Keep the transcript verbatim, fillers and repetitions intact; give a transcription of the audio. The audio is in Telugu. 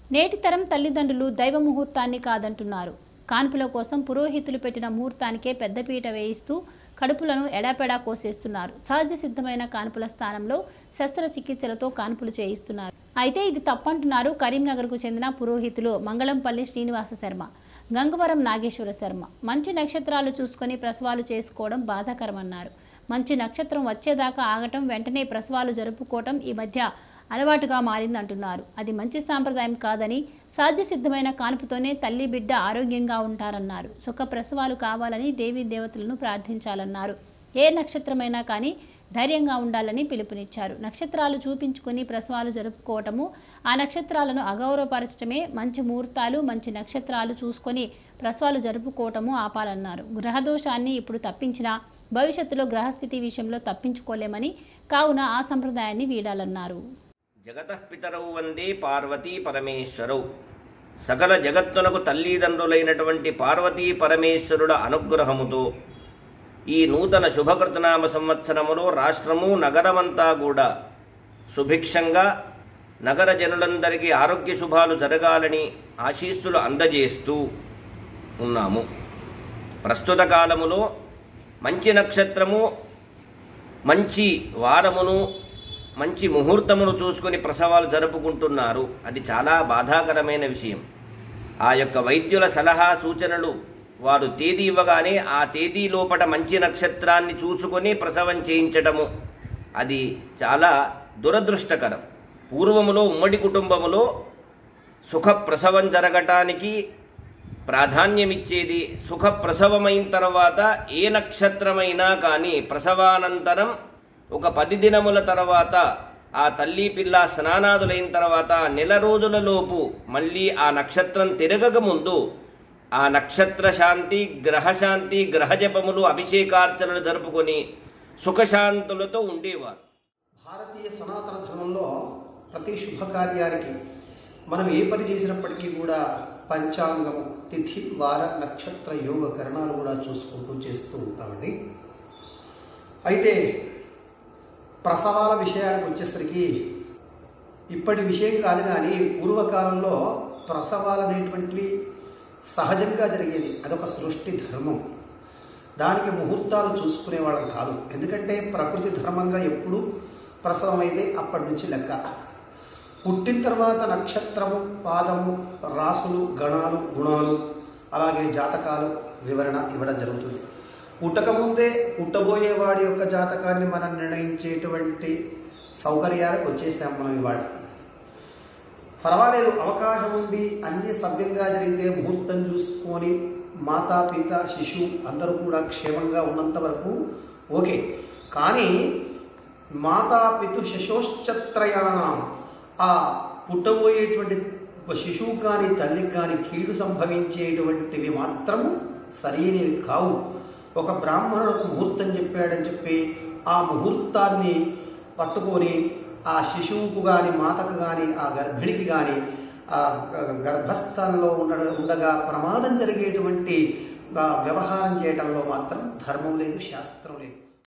నేటి తరం తల్లిదండ్రులు దైవ ముహూర్తాన్ని కాదంటున్నారు. కాన్పుల కోసం పురోహితులు పెట్టిన ముహూర్తానికే పెద్దపీట వేయిస్తూ కడుపులను ఎడాపెడా కోసేస్తున్నారు. సహజ సిద్ధమైన కాన్పుల స్థానంలో శస్త్రచికిత్సలతో కాన్పులు చేయిస్తున్నారు. అయితే ఇది తప్పంటున్నారు కరీంనగర్కు చెందిన పురోహితులు మంగళంపల్లి శ్రీనివాస శర్మ, గంగవరం నాగేశ్వర శర్మ. మంచి నక్షత్రాలు చూసుకొని ప్రసవాలు చేసుకోవడం బాధాకరమన్నారు. మంచి నక్షత్రం వచ్చేదాకా ఆగటం, వెంటనే ప్రసవాలు జరుపుకోవటం ఈ మధ్య అలవాటుగా మారిందంటున్నారు. అది మంచి సాంప్రదాయం కాదని, సహజ సిద్ధమైన కాన్పుతోనే తల్లి బిడ్డ ఆరోగ్యంగా ఉంటారన్నారు. సుఖ ప్రసవాలు కావాలని దేవీ దేవతలను ప్రార్థించాలన్నారు. ఏ నక్షత్రమైనా కానీ ధైర్యంగా ఉండాలని పిలుపునిచ్చారు. నక్షత్రాలు చూపించుకుని ప్రసవాలు జరుపుకోవటము, ఆ నక్షత్రాలను అగౌరవపరచడమే. మంచి ముహూర్తాలు, మంచి నక్షత్రాలు చూసుకొని ప్రసవాలు జరుపుకోవటము ఆపాలన్నారు. గ్రహదోషాన్ని ఇప్పుడు తప్పించినా భవిష్యత్తులో గ్రహస్థితి విషయంలో తప్పించుకోలేమని, కావున ఆ సంప్రదాయాన్ని వీడాలన్నారు. జగతః పితరౌ వందే పార్వతీ పరమేశ్వరౌ. సకల జగత్తునకు తల్లిదండ్రులైనటువంటి పార్వతీ పరమేశ్వరుల అనుగ్రహముతో ఈ నూతన శుభకృతనామ సంవత్సరములో రాష్ట్రము నగరమంతా కూడా సుభిక్షంగా, నగర జనులందరికీ ఆరోగ్య శుభాలు జరగాలని ఆశీస్సులు అందజేస్తూ ఉన్నాము. ప్రస్తుత కాలములో మంచి నక్షత్రము, మంచి వారమును, మంచి ముహూర్తమును చూసుకొని ప్రసవాలు జరుపుకుంటున్నారు. అది చాలా బాధాకరమైన విషయం. ఆ యొక్క వైద్యుల సలహా సూచనలు వారు తేదీ ఇవ్వగానే ఆ తేదీ లోపల మంచి నక్షత్రాన్ని చూసుకొని ప్రసవం చేయించటము అది చాలా దురదృష్టకరం. పూర్వములో ఉమ్మడి కుటుంబములో సుఖ ప్రసవం జరగటానికి ప్రాధాన్యమిచ్చేది. సుఖ ప్రసవమైన తర్వాత ఏ నక్షత్రమైనా కానీ ప్రసవానంతరం ఒక పది దినముల తర్వాత ఆ తల్లి పిల్ల స్నానాదులైన తర్వాత నెల రోజులలోపు మళ్ళీ ఆ నక్షత్రం తిరగక ముందు ఆ నక్షత్ర శాంతి, గ్రహశాంతి, గ్రహజపములు, అభిషేకార్చనలు జరుపుకొని సుఖశాంతులతో ఉండేవారు. భారతీయ సనాతన ధర్మంలో ప్రతి శుభకార్యానికి మనం ఏ పని చేసినప్పటికీ కూడా పంచాంగము, తిథి, వార, నక్షత్ర, యోగ కరణాలు కూడా చూసుకుంటూ చేస్తూ ఉంటామండి. అయితే ప్రసవాల విషయానికి వచ్చేసరికి ఇప్పటి విషయం కాదు, కానీ పూర్వకాలంలో ప్రసవాలు అనేటువంటివి సహజంగా జరిగేది. అదొక సృష్టి ధర్మం. దానికి ముహూర్తాలు చూసుకునేవాళ్ళం కాదు. ఎందుకంటే ప్రకృతి ధర్మంగా ఎప్పుడు ప్రసవం అయితే అప్పటి నుంచి లెక్క. పుట్టిన తర్వాత నక్షత్రము, పాదము, రాసులు, గణాలు, గుణాలు, అలాగే జాతకాలు వివరణ ఇవ్వడం జరుగుతుంది. పుట్టకముందే పుట్టబోయే వాడి యొక్క జాతకాన్ని మనం నిర్ణయించేటువంటి సౌకర్యాలకు వచ్చేసాం మనం ఇవాళ. పర్వాలేదు, అవకాశం ఉంది, అన్ని సభ్యంగా జరిగితే ముహూర్తం చూసుకొని మాతా పిత శిశువు అందరూ కూడా క్షేమంగా ఉన్నంత వరకు ఓకే. కానీ మాతా పితు శిశోశ్చత్రయాణం, ఆ పుట్టబోయేటువంటి శిశువు కానీ తల్లికి కానీ కీడు సంభవించేటువంటివి మాత్రము సరైనవి కావు. ఒక బ్రాహ్మణుడు ఒక ముహూర్తం చెప్పాడని చెప్పి ఆ ముహూర్తాన్ని పట్టుకొని ఆ శిశువుకు కానీ, మాతకు కానీ, ఆ గర్భిణికి కానీ ఆ గర్భస్థానంలో ఉండ ఉండగా ప్రమాదం జరిగేటువంటి వ్యవహారం చేయడంలో మాత్రం ధర్మం లేదు, శాస్త్రం లేదు.